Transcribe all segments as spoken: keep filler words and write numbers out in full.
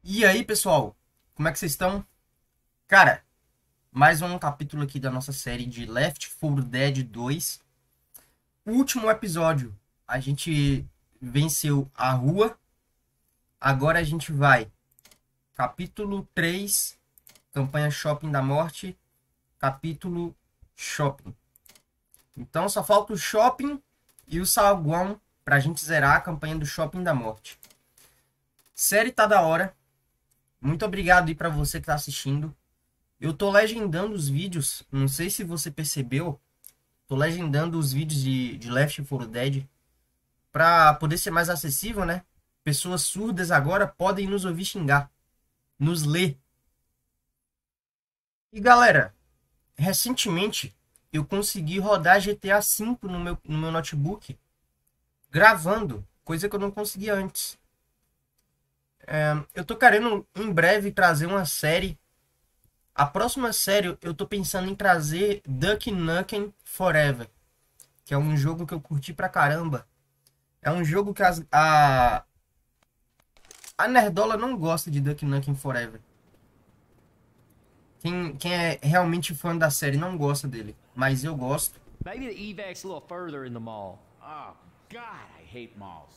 E aí, pessoal? Como é que vocês estão? Cara, mais um capítulo aqui da nossa série de Left four Dead dois. O último episódio, a gente venceu a rua. Agora a gente vai. Capítulo três, campanha Shopping da Morte. Capítulo Shopping. Então só falta o Shopping e o saguão pra gente zerar a campanha do Shopping da Morte. Série tá da hora. Muito obrigado aí pra você que tá assistindo. Eu tô legendando os vídeos, não sei se você percebeu, tô legendando os vídeos de, de Left four Dead para poder ser mais acessível, né? Pessoas surdas agora podem nos ouvir xingar, nos ler. E galera, recentemente eu consegui rodar G T A cinco no meu, no meu notebook, gravando, coisa que eu não conseguia antes. É, eu tô querendo em breve trazer uma série. A próxima série eu tô pensando em trazer Duck Nukem Forever, que é um jogo que eu curti pra caramba. É um jogo que as, a a Nerdola não gosta de Duck Nukem Forever. Quem, quem é realmente fã da série não gosta dele, mas eu gosto. Maybe the evac's a little further in the mall. Oh, God, I hate malls.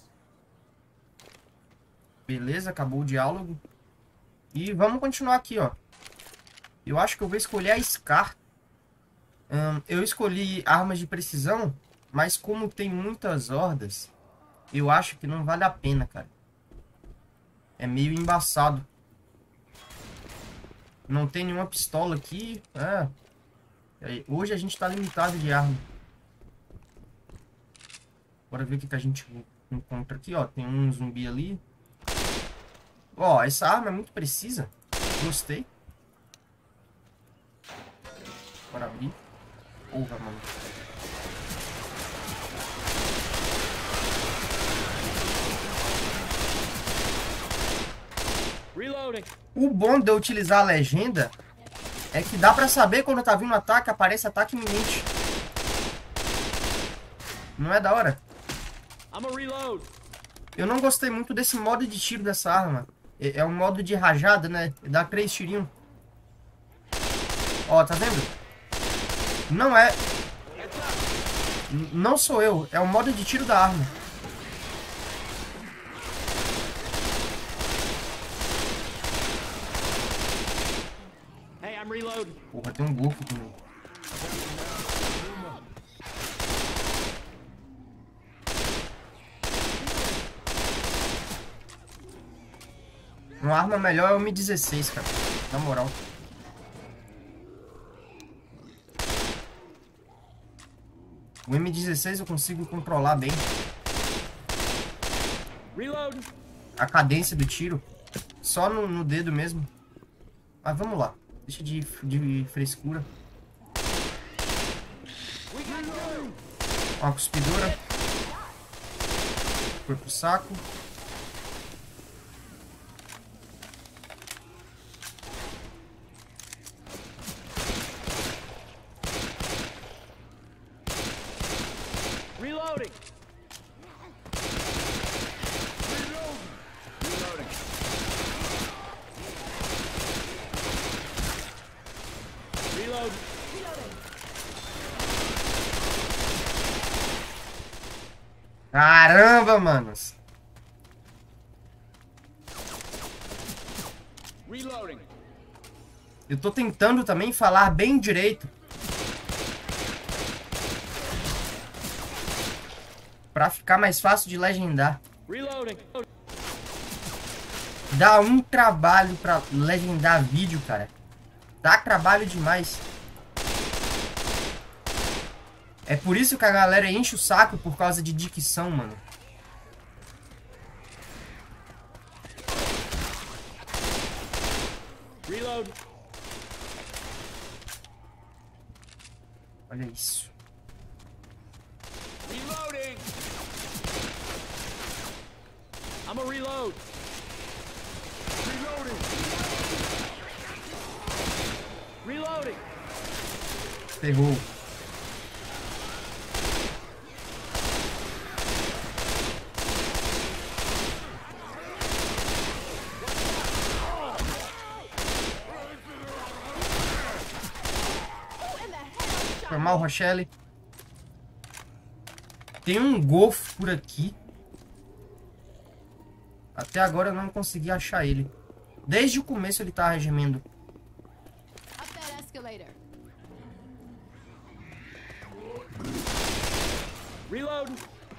Beleza, acabou o diálogo. E vamos continuar aqui, ó. Eu acho que eu vou escolher a Scar. Hum, eu escolhi armas de precisão, mas como tem muitas hordas, eu acho que não vale a pena, cara. É meio embaçado. Não tem nenhuma pistola aqui. Ah, hoje a gente tá limitado de arma. Bora ver o que, que a gente encontra aqui, ó. Tem um zumbi ali. Ó, essa arma é muito precisa. Gostei. Bora abrir. Porra, mano. Reloading. O bom de eu utilizar a legenda é que dá pra saber quando tá vindo ataque, aparece ataque iminente. Não é da hora? I'm a reload. Eu não gostei muito desse modo de tiro dessa arma. É, é um modo de rajada, né? Dá três tirinhos. Ó, tá vendo? Não é... N- Não sou eu, é o modo de tiro da arma. Hey, I'm reloading. Porra, tem um golfo também. Uma arma melhor é o M dezesseis, cara. Na moral. O M dezesseis eu consigo controlar bem Reloading. a cadência do tiro. Só no, no dedo mesmo. Mas vamos lá. Deixa de, de frescura. Ó, a cuspidora. Foi pro saco. Reloading. Reload. Caramba, manos. Reloading. Eu tô tentando também falar bem direito. Pra ficar mais fácil de legendar. Reloading. Dá um trabalho pra legendar vídeo, cara. Dá trabalho demais. É por isso que a galera enche o saco por causa de dicção, mano. Reload. Olha isso. Reloading. I'm a reload. Reloading. Reloading. Ferrou. mal, Rochelle. Tem um golfo por aqui. Até agora eu não consegui achar ele. Desde o começo ele tá gemendo. Up that escalator. Reloading.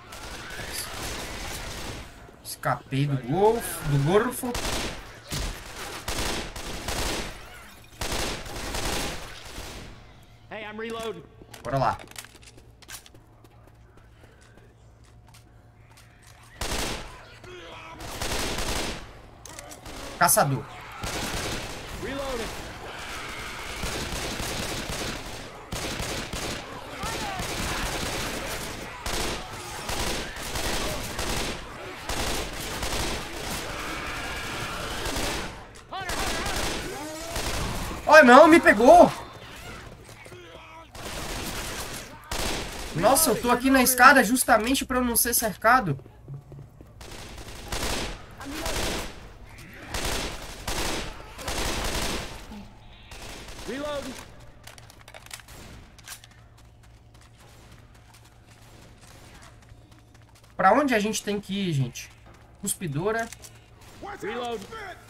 Escapei do golfo, do gorfo. Hey, I'm reloading. Bora lá. Caçador. Reloading. Ai, não, me pegou. Nossa, eu tô aqui na escada justamente pra eu não ser cercado. Reloading. Pra onde a gente tem que ir, gente? Cuspidora. Reload.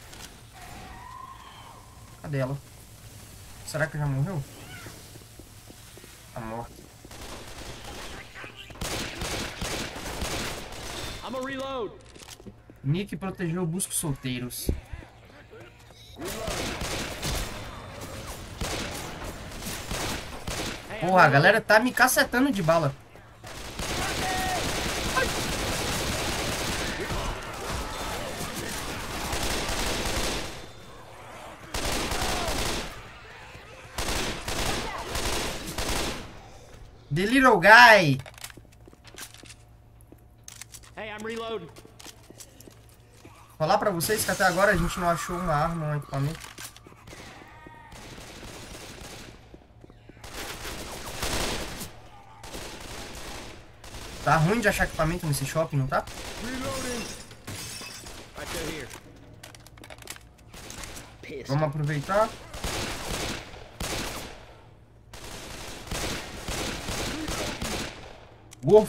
Cadê ela? Será que já morreu? Tá morta. I'm a reload. Nick protegeu buscos solteiros. Porra, a galera tá me cacetando de bala. The little guy. Hey, I'm reloading. Falar pra vocês que até agora a gente não achou uma arma, um equipamento. Tá ruim de achar equipamento nesse shopping, não tá? Reloading. Right there, here. Pissed. Vamos aproveitar. Wolf.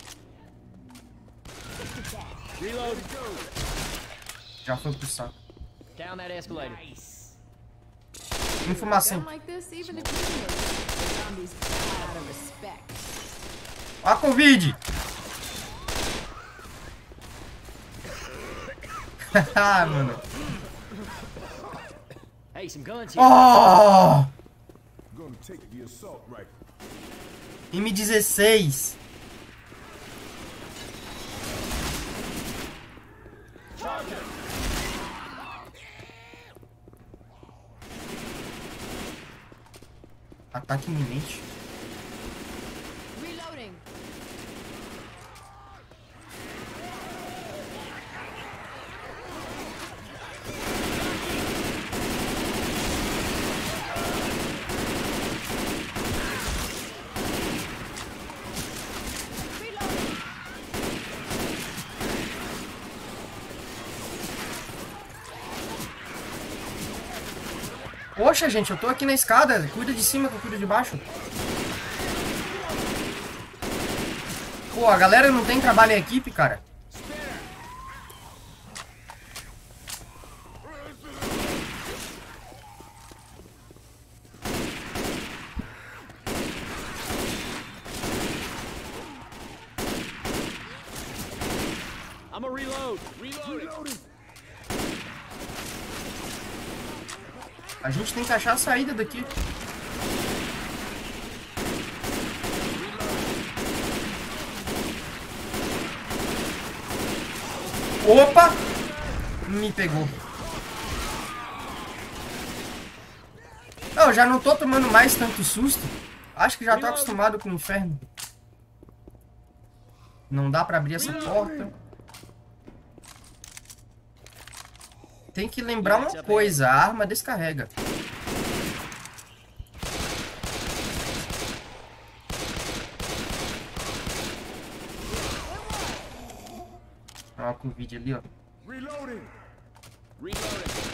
Reload. Já foi pro saco. Down that escalator. Informação. Gun like this, even if you miss, the zombies die out of respect. A Covid. Ah, mano. Hey, some guns here. Oh! Gonna take the assault rifle. M dezesseis. Ataque iminente. Reloading. Poxa, gente, eu tô aqui na escada. Cuida de cima que eu cuido de baixo. Pô, a galera não tem trabalho em equipe, cara. I'm a reload. Reloading. A gente tem que achar a saída daqui. Opa! Me pegou. Eu já não tô tomando mais tanto susto. Acho que já tô acostumado com o inferno. Não dá pra abrir essa porta. Tem que lembrar uma coisa, a arma descarrega. Olha o vídeo ali, ó. Reloading. Reloading.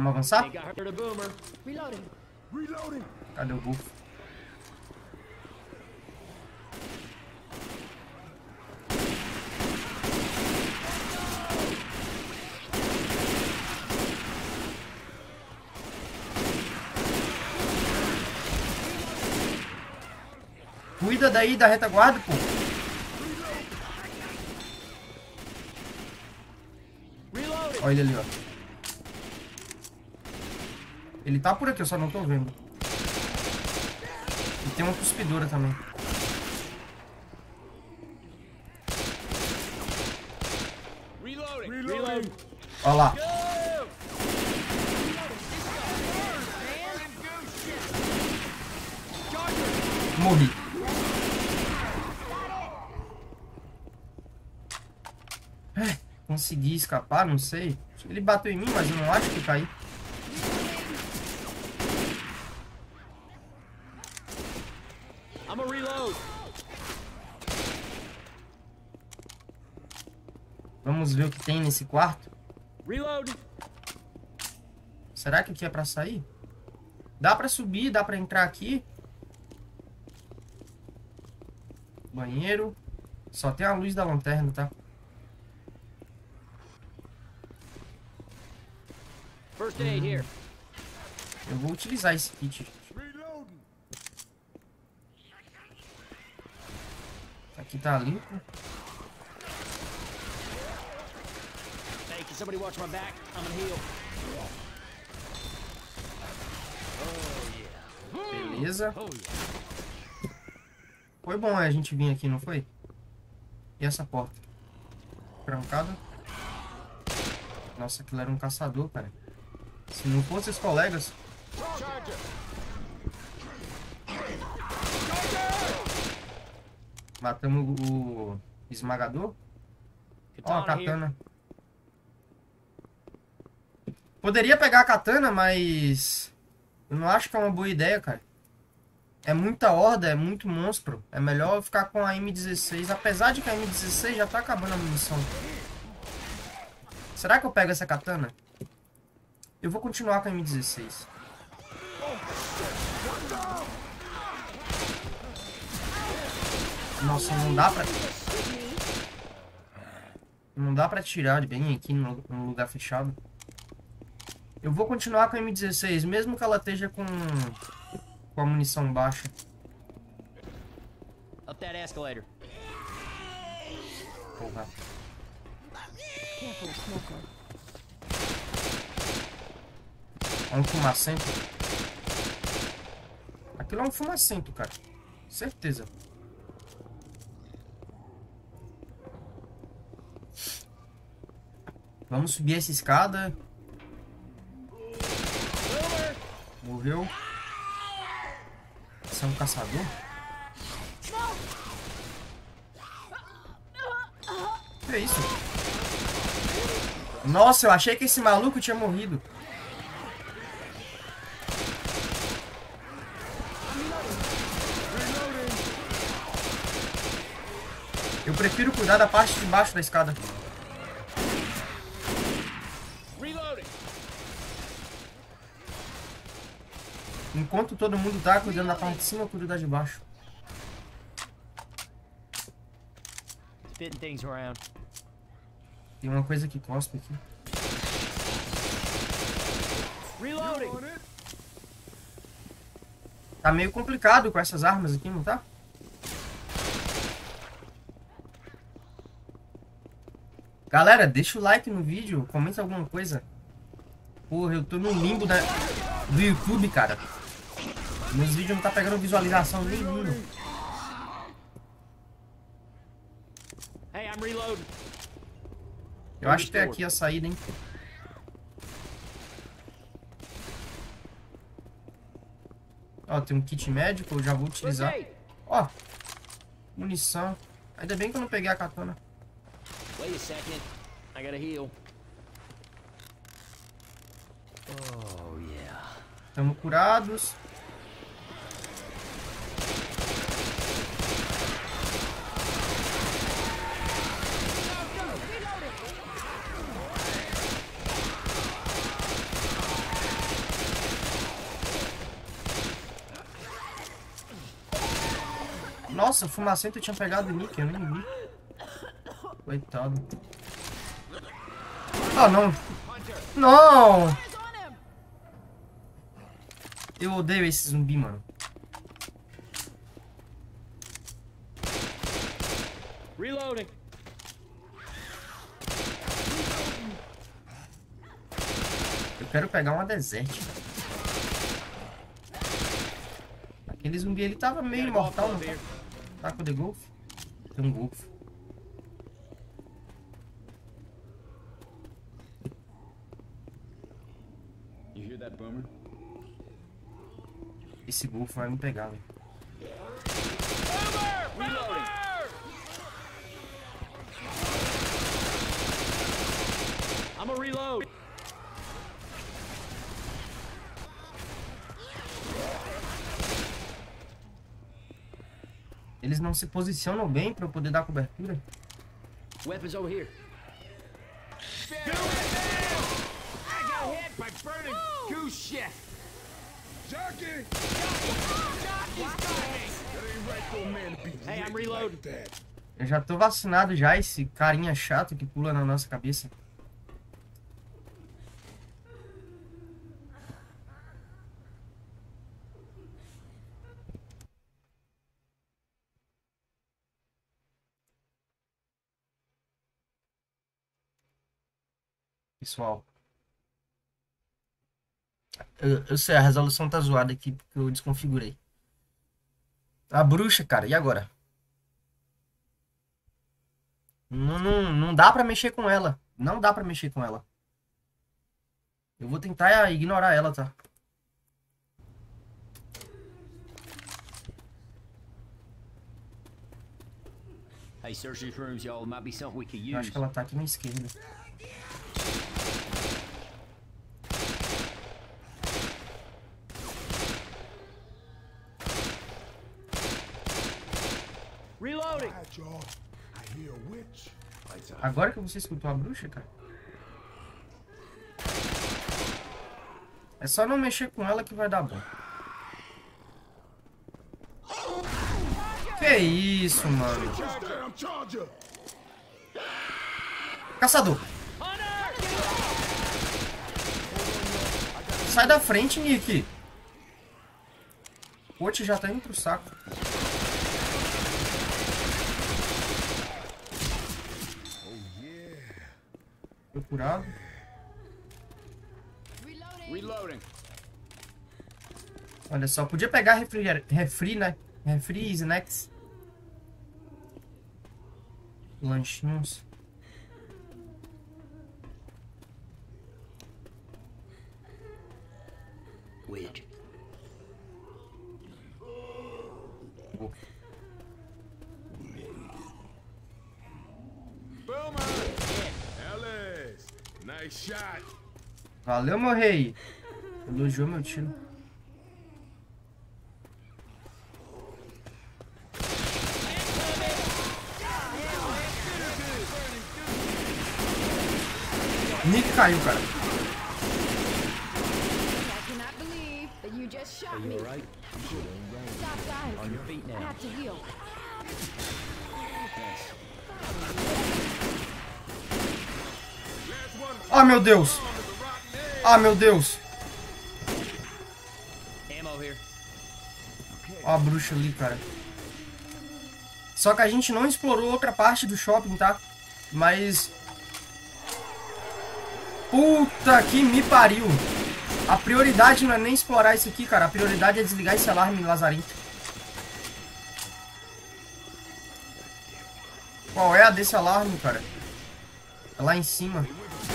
Vamos avançar? They got her to boomer. Reloading. Reloading. Cadê o buff? Cuida daí da retaguarda, pô. Reloading. Olha ele ali, ó. Ele tá por aqui, eu só não tô vendo. E tem uma cuspidora também. Reloading. Reloading. Olha lá. Morri. É, consegui escapar, não sei. Ele bateu em mim, mas eu não acho que caí. I'm a reload. Vamos ver o que tem nesse quarto. Reload. Será que aqui é pra sair? Dá pra subir, dá pra entrar aqui. Banheiro. Só tem a luz da lanterna, tá? First aid here. Eu vou utilizar esse kit. Reloading. Aqui tá limpo. Hey, can somebody watch my back? I'm gonna heal. Beleza. Oh yeah. Foi bom a gente vir aqui, não foi? E essa porta? Trancada. Nossa, aquilo era um caçador, cara. Se não fosse os colegas... Charger. Matamos o esmagador. Ó, a Katana here. katana. Poderia pegar a katana, mas... eu não acho que é uma boa ideia, cara. É muita horda, é muito monstro. É melhor ficar com a M dezesseis. Apesar de que a M dezesseis já tá acabando a munição. Será que eu pego essa katana? Eu vou continuar com a M dezesseis. Nossa, não dá pra... não dá pra tirar bem aqui no, no lugar fechado. Eu vou continuar com a M dezesseis, mesmo que ela esteja com, com a munição baixa. Up that escalator. Porra. Careful, smoker. É um fumacento. Aquilo é um fumacento, cara. Certeza. Vamos subir essa escada. Morreu. Você é um caçador? Que é isso? Nossa, eu achei que esse maluco tinha morrido. Eu prefiro cuidar da parte de baixo da escada. Reloading. Enquanto todo mundo tá cuidando da parte de cima, eu cuido da de baixo. Spitting things around. Tem uma coisa que cospe aqui. Reloading. Tá meio complicado com essas armas aqui, não tá? Galera, deixa o like no vídeo, comenta alguma coisa. Porra, eu tô no limbo da... do YouTube, cara. Meus vídeos não tá pegando visualização nenhuma. Hey, I'm reloading. Eu acho que tem aqui a saída, hein? Ó, tem um kit médico, eu já vou First utilizar. aid. Ó, munição. Ainda bem que eu não peguei a katana. Wait a second. I gotta heal. Oh yeah. Estamos curados. Nossa, o Fumacento tinha pegado o Nick, eu nem vi. Coitado. Ah, não. Não! Eu odeio esse zumbi, mano. Reloading. Eu quero pegar uma desert. Aquele zumbi ele tava meio imortal, não tá? Tá com o The Golf? Tem um Golf. You hear that, Boomer? Esse Golf vai me pegar, velho. Reloading. I'm a reload. Eles não se posicionam bem pra eu poder dar cobertura. Weapons over here. I got hit by burning goose shit. Jockey! That ain't right for a man to be Hey, I'm lit reloading. like that. Eu já tô vacinado já, esse carinha chato que pula na nossa cabeça. Pessoal. Eu, eu sei, a resolução tá zoada aqui porque eu desconfigurei. A bruxa, cara, e agora? Não, não, não dá pra mexer com ela. Não dá pra mexer com ela. Eu vou tentar ignorar ela, tá? Hey, search these rooms, y'all. Might be something we could Eu acho use. que ela tá aqui na esquerda. Reloading. Right, y'all. I hear a witch. Lights out. Agora que você escutou a bruxa, cara. É só não mexer com ela que vai dar bom. Que isso, mano. Just damn charger! Caçador. Sai da frente, Nick. O Pote já tá indo pro saco. Procurado. Reloading. Olha só, podia pegar refri, refri né? Refri, snacks. Lanchinhos. Witch. Boomer! Ellis! Nice shot! Valeu, meu rei. Elogiou meu tiro. Nick caiu, cara. I cannot believe that you just shot me. All right. Stop, guys. On your feet I now. have to heal. Last one Ah, meu Deus. on is a rotten egg! Ah, meu Deus. Ammo here. Ó a bruxa ali, cara. Só que a gente não explorou outra parte do shopping, tá? Mas... Puta que me pariu. A prioridade não é nem explorar isso aqui, cara. A prioridade é desligar esse alarme lazarento. Qual é a desse alarme, cara? É lá em cima.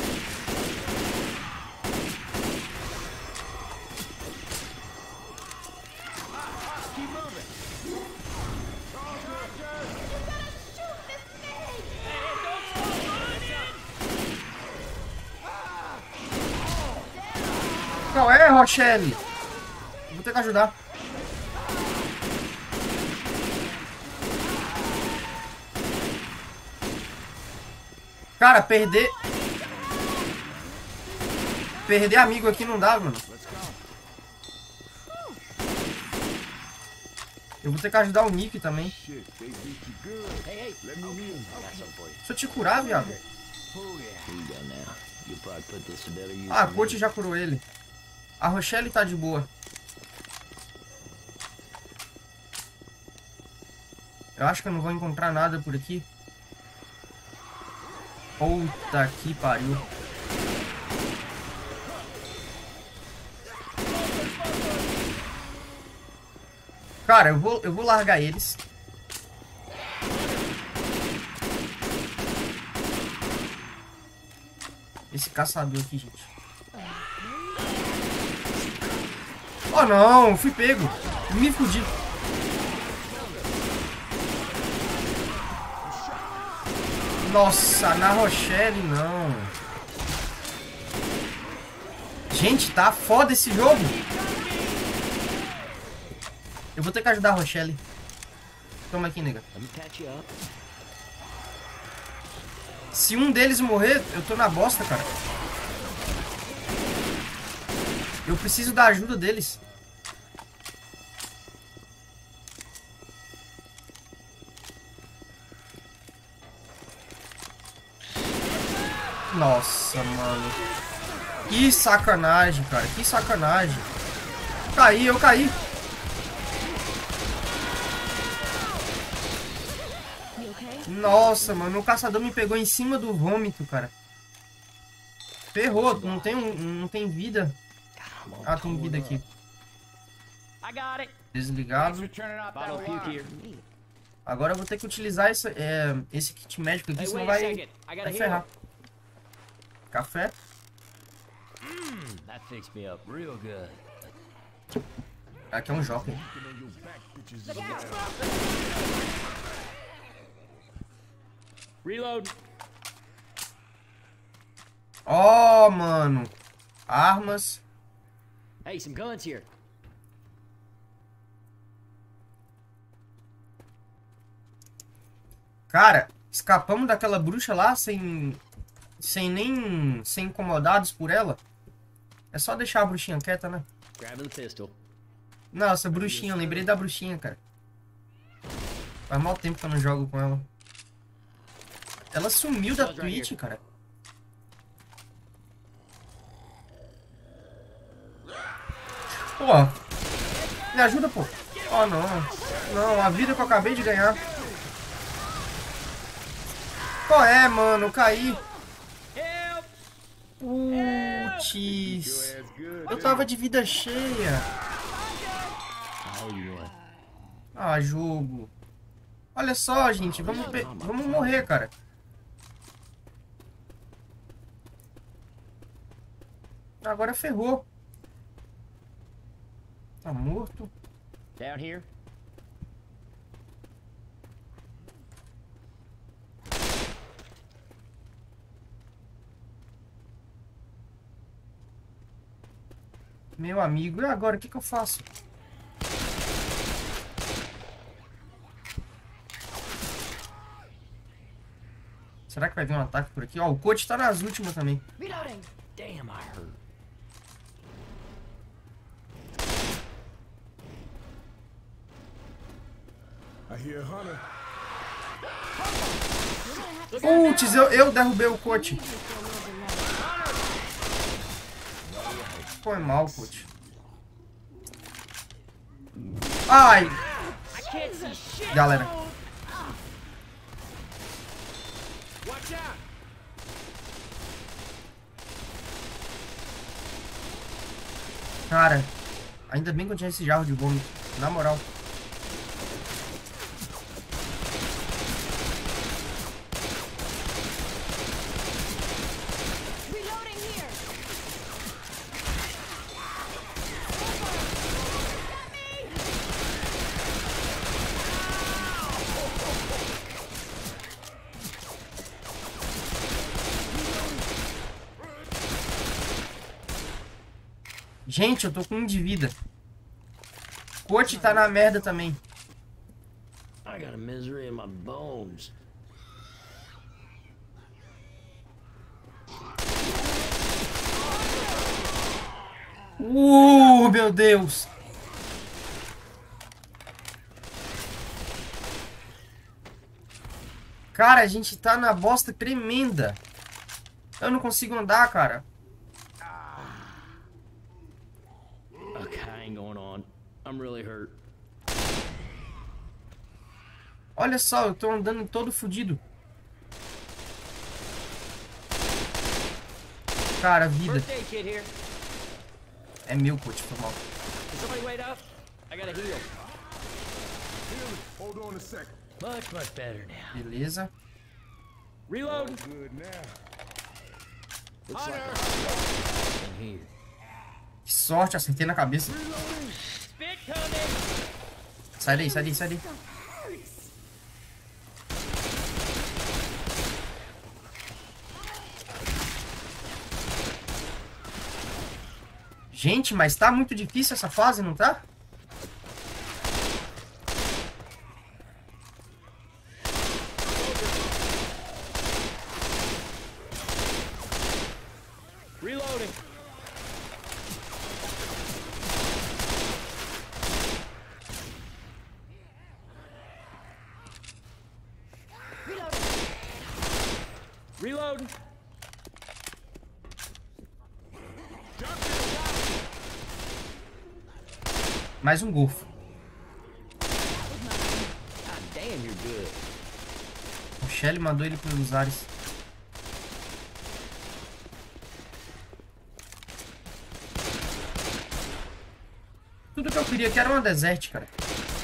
Qual é, Rochelle? Vou ter que ajudar. Cara, perder... Perder amigo aqui não dá, mano. Eu vou ter que ajudar o Nick também. Shit, they beat you good. Hey, hey. Let me in. I got something for you. Deixa eu te curar, viado. Oh, yeah. Here you go now. You'll probably put this to better use. Ah, a than Coach me. já curou ele. A Rochelle tá de boa. Eu acho que eu não vou encontrar nada por aqui. Puta que pariu. Cara, eu vou, eu vou largar eles. Esse caçador aqui, gente. Oh, não. Fui pego. Me fudi. Nossa, na Rochelle, não. Gente, tá foda esse jogo. Eu vou ter que ajudar a Rochelle. Toma aqui, nega. Let me patch you up. Se um deles morrer, eu tô na bosta, cara. Eu preciso da ajuda deles. Nossa, mano. Que sacanagem, cara. Que sacanagem. Caí, eu caí. You okay? Nossa, mano. O caçador me pegou em cima do vômito, cara. Ferrou. Não tem, um- não tem vida. Ah, tem vida aqui. I got it. Desligado. Bottle of puke here. Agora eu vou ter que utilizar esse, é, esse kit médico aqui, Hey, senão wait a vai, second. I gotta vai heal. ferrar. Café. That fixed me up real good. Aqui é um jockey. Reload. Ó, mano. Armas. Hey, some guns here. Cara, escapamos daquela bruxa lá sem, sem nem ser incomodados por ela. É só deixar a bruxinha quieta, né? Grabbing the pistol. Nossa, bruxinha. Eu lembrei da bruxinha, cara. Faz mal tempo que eu não jogo com ela. Ela sumiu da Twitch, cara. Pô, me ajuda, pô. Oh, não. Não, a vida que eu acabei de ganhar. Qual é, mano? Eu caí. Help! Putz. Ass good. Eu tava de vida cheia. I owe you one. Ah, jogo. Olha só, gente. Vamos, pe- vamos morrer, cara. Agora ferrou. Tá morto. Down here. Meu amigo. E agora? O que que eu faço? Será que vai vir um ataque por aqui? Ó, o coach tá nas últimas também. Reloading. Damn, I hurt. I hear Hunter. Putz, eu, eu derrubei o coach. Foi mal, coach. Ai, I can't see shit. galera. Watch out! Cara, ainda bem que eu tinha esse jarro de vômito. Na moral. Reloading here. Gente, eu tô com um de vida. Coach tá na merda também. I got a misery in my bones. Uh, meu Deus. Cara, a gente tá na bosta tremenda. Eu não consigo andar, cara. Okay, I ain't going on. I'm really hurt. Olha só, eu tô andando todo fudido. Cara, vida. Birthday kid here. É meu, pô, te foi mal. Can somebody wait up? I gotta heal. Healing. Hold on a second. Much, much better now. Beleza. Reload. Good now. Hunter. In here. Que sorte, acertei na cabeça. Spit coming. Sai daí, sai daí, sai daí. Gente, mas tá muito difícil essa fase, não tá? Reloading. Reloading. Mais um golfo. God damn, you're good. O Shelly mandou ele pelos ares. Tudo que eu queria aqui era uma desert, cara.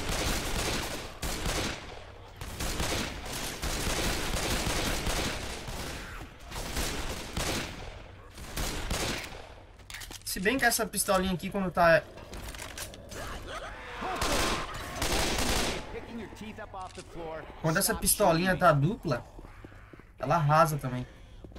Se bem que essa pistolinha aqui, quando tá... Picking your teeth up off the floor. Quando essa Stop pistolinha shooting tá dupla, ela arrasa também.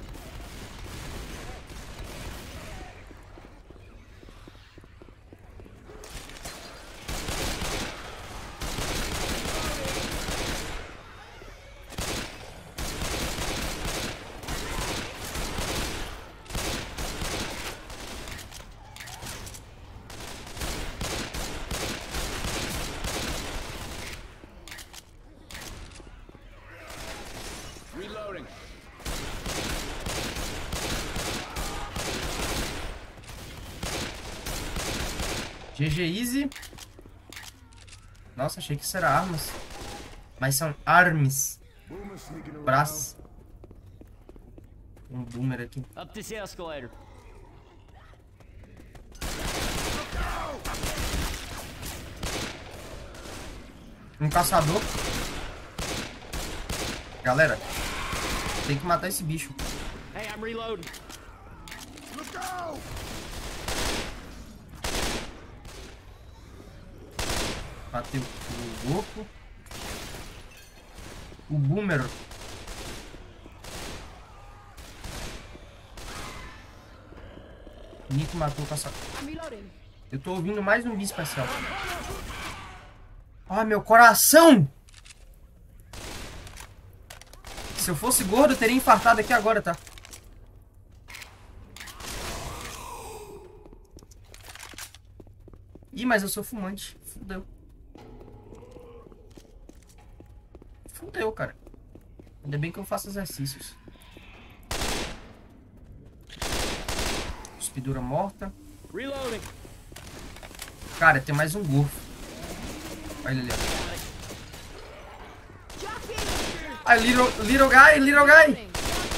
me. Reloading. G G Easy. Nossa, achei que isso era armas. Mas são armes. Boomer sneaking around. Braços. Um boomer aqui. Up this escalator. Um caçador. Galera, tem que matar esse bicho. Hey, I'm reloading. Look out! Bateu o louco. O boomer. Nico matou o caçador. I'm reloading. Eu tô ouvindo mais um bicho especial. Ai, meu coração! Se eu fosse gordo, eu teria infartado aqui agora, tá? Ih, mas eu sou fumante. Fudeu. Fudeu, cara. Ainda bem que eu faço exercícios. Cuspidura morta. Reloading. Cara, tem mais um golfo. Olha ele ali, ó. Ai, little, little guy, little guy.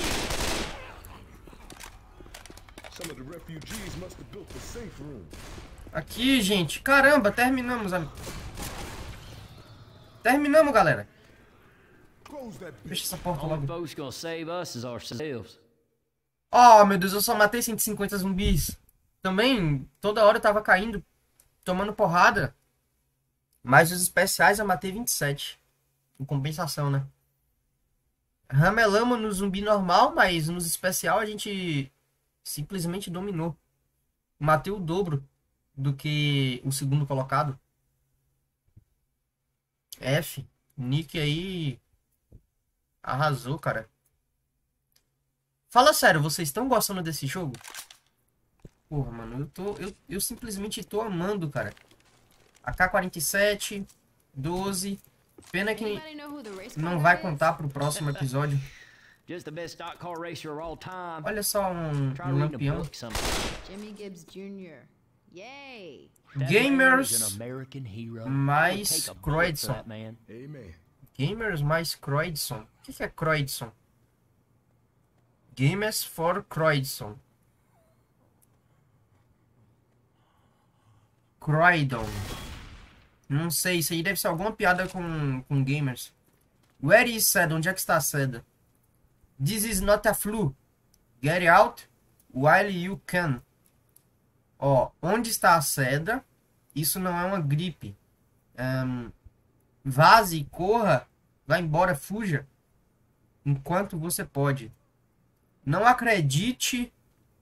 Some of the refugees must have built the safe room. Aqui, gente. Caramba, terminamos, amigo. Terminamos, galera. Close that bitch. Fecha essa porta Only logo. folks gonna save us is ourselves. Oh, meu Deus, eu só matei cento e cinquenta zumbis. Também, toda hora eu tava caindo, tomando porrada. Mas os especiais eu matei vinte e sete. Em compensação, né? Ramelamos no zumbi normal, mas nos especial a gente simplesmente dominou. Matei o dobro do que o segundo colocado. F. Nick aí arrasou, cara. Fala sério, vocês estão gostando desse jogo? Porra, mano, eu tô. Eu, eu simplesmente tô amando, cara. A K quarenta e sete, doze. Pena que Anybody know who the race car não guy vai is? contar pro próximo episódio. Just the best stock car racer of all time. Olha só um, Try um reading a lampião. book sometime. Jimmy Gibbs Junior Yay! That Gamers man is an American hero. mais I would take a bullet for Croydson. that man. Amen. Gamers mais Croydson. O que, que é Croydson? Gamers for Croydson. Croydon. Não sei, isso aí deve ser alguma piada com, com gamers. Where is Seda? Onde é que está a Seda? This is not a flu. Get out while you can. Ó, onde está a Seda? Isso não é uma gripe. Um, vaze, corra, vá embora, fuja. Enquanto você pode. Não acredite.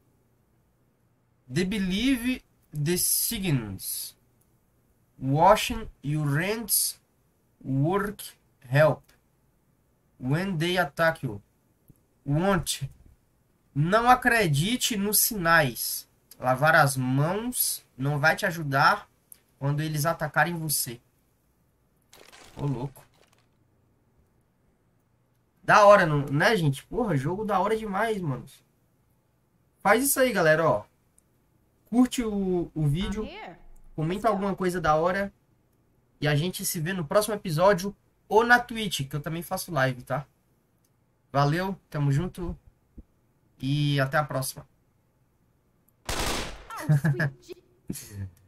The believe the signs. Washing your hands. Work help. When they attack you. Want. Não acredite nos sinais. Lavar as mãos não vai te ajudar quando eles atacarem você. Ô, louco. Da hora, não, né, gente? Porra, jogo da hora demais, mano. Faz isso aí, galera, ó. Curte o, o vídeo. I'm here. Comenta alguma coisa da hora. E a gente se vê no próximo episódio. Ou na Twitch, que eu também faço live, tá? Valeu, tamo junto. E até a próxima. Oh, sweet Je-